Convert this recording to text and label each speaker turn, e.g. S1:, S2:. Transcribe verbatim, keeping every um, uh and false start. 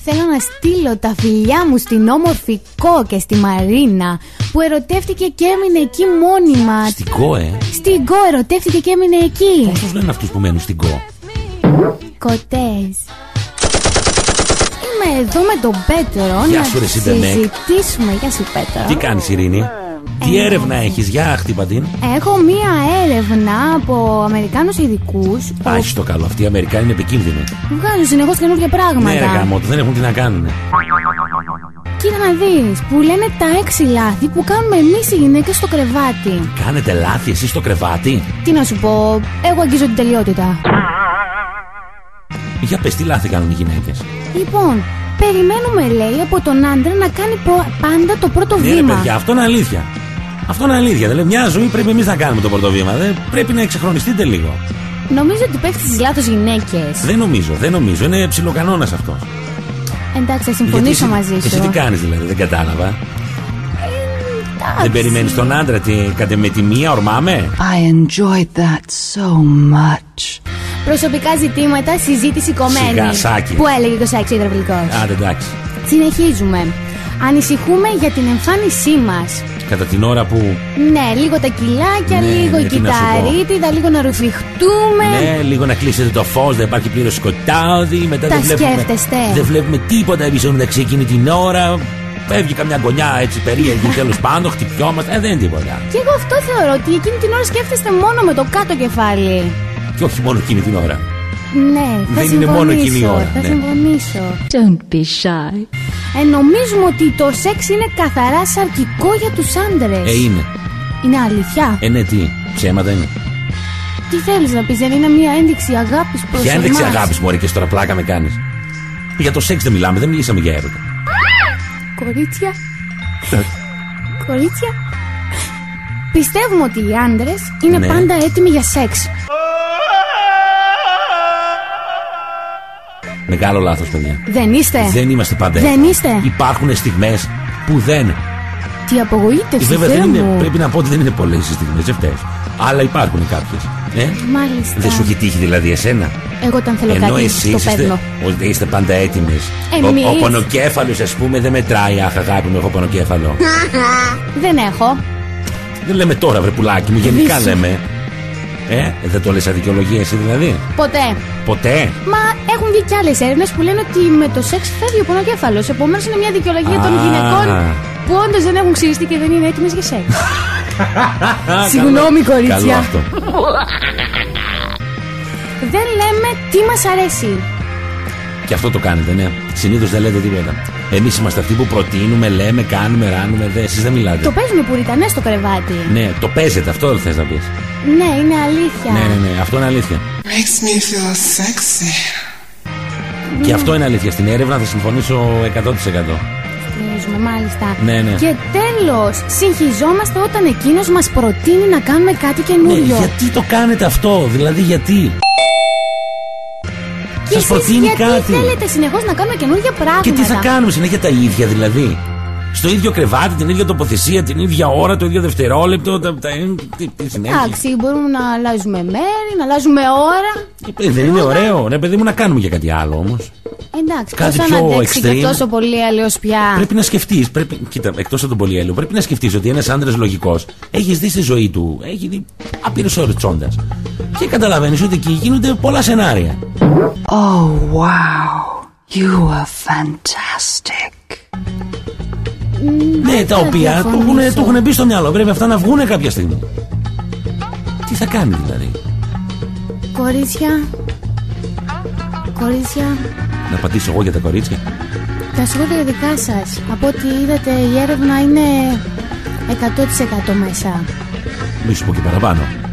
S1: Θέλω να στείλω τα φιλιά μου στην όμορφη Κο και στη Μαρίνα που ερωτεύτηκε και έμεινε εκεί μόνιμα.
S2: Στην Κο, ε?
S1: Στην Κο ερωτεύτηκε και έμεινε εκεί.
S2: Πόσους λένε αυτούς που μένουν στην Κο?
S1: Κοτές. Είμαι εδώ με τον Πέτρο.
S2: Γεια
S1: να
S2: σου, ρε Σιντεμέκ.
S1: συζητήσουμε. Γεια σου, Πέτρο.
S2: Τι κάνεις, Ειρήνη? Τι έρευνα έχεις? Για χτύπα την.
S1: Έχω μία έρευνα από Αμερικάνους ειδικούς.
S2: Α, έχεις το καλό. Αυτοί οι Αμερικάνοι είναι επικίνδυνοι.
S1: Βγάζουν συνεχώς καινούργια πράγματα.
S2: Ναι, ρε γάμο, δεν έχουν τι να κάνουν.
S1: Κοίτα να δεις, που λένε τα έξι λάθη που κάνουμε εμείς οι γυναίκες στο κρεβάτι.
S2: Κάνετε λάθη εσείς στο κρεβάτι?
S1: Τι να σου πω, εγώ αγγίζω την τελειότητα.
S2: Για πες, τι λάθη κάνουν οι γυναίκες?
S1: Λοιπόν, περιμένουμε, λέει, από τον άντρα να κάνει προ... πάντα το πρώτο
S2: Ναι,
S1: βήμα.
S2: ρε παιδιά, αυτό είναι αλήθεια. Αυτό είναι αλήθεια. Δηλαδή, μια ζωή πρέπει εμείς να κάνουμε το πρώτο βήμα. Δεν πρέπει να εξυγχρονιστείτε λίγο.
S1: Νομίζω ότι πέφτει στις λάθος γυναίκες.
S2: Δεν νομίζω, δεν νομίζω. Είναι ψιλοκανόνας αυτός.
S1: Εντάξει, θα συμφωνήσω
S2: Γιατί
S1: μαζί
S2: εσύ,
S1: σου.
S2: εσύ τι κάνεις δηλαδή, δεν κατάλαβα.
S1: Ε,
S2: Δεν περιμένεις τον άντρα, τι, κάτε με τη μία ορμάμε.
S3: I enjoyed that so much.
S1: Προσωπικά ζητήματα, συζήτηση κομμένη.
S2: Σιγά, Σάκη.
S1: Που έλεγε το Σάκη ο υδραυλικός.
S2: Άντε, εντάξει.
S1: Συνεχίζουμε. Ανησυχούμε για την εμφάνισή μας.
S2: Κατά την ώρα που.
S1: Ναι, λίγο τα κιλάκια,
S2: Ναι,
S1: λίγο
S2: ναι,
S1: η
S2: τι να σου πω.
S1: κυταρίτιδα, λίγο να ρουφιχτούμε.
S2: Ναι, λίγο να κλείσετε το φως, δεν υπάρχει πλήρως σκοτάδι. Μετά
S1: Τα
S2: δεν βλέπουμε,
S1: σκέφτεστε.
S2: δεν βλέπουμε τίποτα εμείς μεταξύ εκείνη την ώρα. Φεύγει καμιά γωνιά έτσι περίεργη, τέλος πάντων, χτυπιόμαστε. Ε, δεν είναι τίποτα.
S1: Και εγώ αυτό θεωρώ, ότι εκείνη την ώρα σκέφτεστε μόνο με το κάτω κεφάλι.
S2: Και όχι μόνο εκείνη την ώρα.
S1: Ναι, θα
S2: Δεν είναι μόνο εκείνη η
S1: συμφωνήσω,
S2: ώρα,
S1: Θα
S2: ναι.
S1: συμφωνήσω.
S3: Don't be shy.
S1: Ε, νομίζουμε ότι το σεξ είναι καθαρά σαρκικό για τους άντρες.
S2: Ε, είναι.
S1: Είναι αλήθεια.
S2: Ε, ναι, τι. Ψέματα είναι.
S1: Τι θέλεις να πεις, δεν είναι μια ένδειξη αγάπης προς
S2: Για ένδειξη
S1: εμάς?
S2: αγάπης, μωρή, και τώρα πλάκα με κάνεις. Για το σεξ δεν μιλάμε, δεν μιλήσαμε για έρωτα.
S1: Κορίτσια. Κορίτσια. Πιστεύουμε ότι οι άντρες είναι
S2: Ναι.
S1: πάντα έτοιμοι για σεξ.
S2: Μεγάλο λάθος, παιδιά.
S1: Δεν είστε.
S2: Δεν είμαστε πάντα
S1: Δεν
S2: έτοιμοι.
S1: είστε.
S2: Υπάρχουν στιγμές που δεν.
S1: Τι απογοήτευση,
S2: Βέβαια,
S1: Θεέ
S2: δεν είναι,
S1: μου.
S2: πρέπει να πω ότι δεν είναι πολλές οι στιγμές, δεν φταίς. Αλλά υπάρχουν κάποιες. Ε?
S1: Μάλιστα.
S2: Δεν σου έχει τύχει δηλαδή εσένα?
S1: Εγώ όταν θέλω
S2: Ενώ
S1: κάτι
S2: εσείς
S1: το
S2: είστε,
S1: παίρνω.
S2: ο- είστε πάντα έτοιμες.
S1: Εμείς.
S2: Ο, ο πονοκέφαλος, ας πούμε, δεν μετράει. Αχ, αγάπη μου, έχω πονοκέφαλο.
S1: Δεν έχω.
S2: Δεν λέμε τώρα, βρε πουλάκι μου, γενικά
S1: Δύση.
S2: λέμε. Ε, δεν το λες αδικαιολογία εσύ δηλαδή?
S1: Ποτέ.
S2: Ποτέ.
S1: Μα έχουν βγει κι άλλες έρευνες που λένε ότι με το σεξ φεύγει ο πονοκέφαλος. Επομένως είναι μια δικαιολογία των
S2: Α.
S1: γυναικών που όντως δεν έχουν ξυριστεί και δεν είναι έτοιμες για σεξ. Συγγνώμη,
S2: Καλό
S1: κορίτσια.
S2: αυτό.
S1: Δεν λέμε τι μας αρέσει.
S2: Και αυτό το κάνετε, ναι. Συνήθως δεν λέτε τίποτα. Εμείς είμαστε αυτοί που προτείνουμε, λέμε, κάνουμε, ράνουμε. Δε, εσείς δεν μιλάτε.
S1: Το παίζουμε πουριτανές στο κρεβάτι.
S2: Ναι, το παίζετε, αυτό δεν θες να πεις.
S1: Ναι, είναι αλήθεια.
S2: Ναι, ναι, ναι, αυτό είναι αλήθεια.
S4: Makes me feel sexy.
S2: Και αυτό είναι αλήθεια. Στην έρευνα θα συμφωνήσω εκατό τοις εκατό.
S1: Στηρίζουμε, μάλιστα.
S2: Ναι, ναι.
S1: Και τέλος, συγχυζόμαστε όταν εκείνος μας προτείνει να κάνουμε κάτι
S2: Ναι,
S1: καινούριο.
S2: γιατί το κάνετε αυτό, δηλαδή γιατί?
S1: Και
S2: Σας
S1: εσείς
S2: προτείνει
S1: γιατί
S2: κάτι.
S1: θέλετε συνεχώς να κάνουμε καινούργια πράγματα.
S2: Και τι θα κάνουμε συνέχεια τα ίδια δηλαδή? Στο ίδιο κρεβάτι, την ίδια τοποθεσία, την ίδια ώρα, το ίδιο δευτερόλεπτο. Τα, τα, τι, τι συνέχεια.
S1: Εντάξει, μπορούμε να αλλάζουμε μέρη, να αλλάζουμε ώρα.
S2: Ε, δεν είναι ωραίο, ρε παιδί μου, να κάνουμε και κάτι άλλο όμως.
S1: Εντάξει,
S2: Κάτι
S1: πώς
S2: πιο
S1: θα αντέξει και
S2: extreme.
S1: τόσο πολύ έλεος πια.
S2: Πρέπει να σκεφτείς, πρέπει, κοίτα, εκτός από τον πολυέλαιο, πρέπει να σκεφτείς ότι ένας άντρας λογικός έχεις δει στη ζωή του, έχει δει άπειρες ώρες τσόντας. Και καταλαβαίνεις ότι εκεί γίνονται πολλά σενάρια.
S3: Oh, wow. You are fantastic.
S2: Ναι, τα οποία του έχουν, του έχουν μπει στο μυαλό. Πρέπει αυτά να βγούνε κάποια στιγμή. Τι θα κάνει δηλαδή?
S1: Κορίτσια. Κορίτσια.
S2: Να πατήσω εγώ για τα κορίτσια?
S1: Τα σχόλια δικά σας. Από ό,τι είδατε η έρευνα είναι εκατό τοις εκατό μέσα.
S2: Μη σου πω και παραπάνω.